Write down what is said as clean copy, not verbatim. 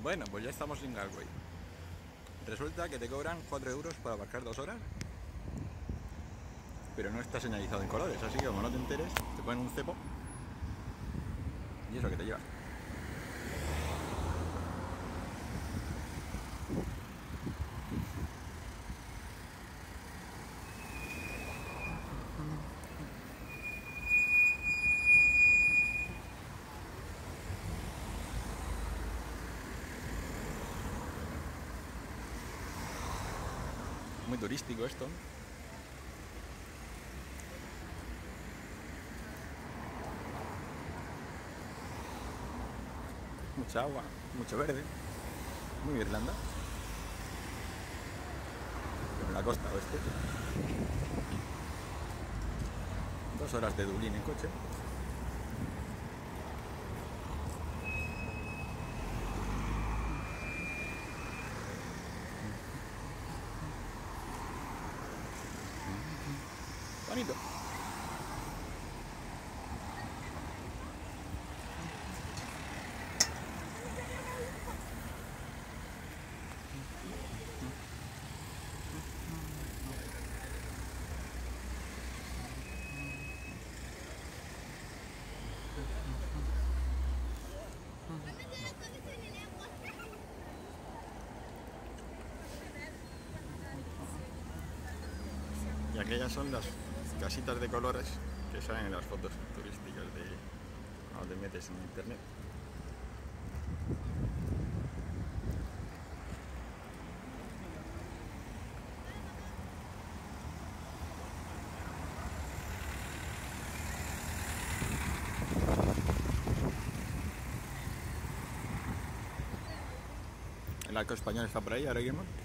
Bueno, pues ya estamos en Galway. Resulta que te cobran 4 euros para aparcar 2 horas, pero no está señalizado en colores, así que como no te enteres, te ponen un cepo y es lo que te lleva. Muy turístico esto. Mucha agua, mucho verde, muy Irlanda. Pero en la costa oeste. 2 horas de Dublín en coche. Bonito. Y aquellas son las casitas de colores que salen en las fotos turísticas de cuando te metes en internet. El arco español está por ahí, ahora iremos.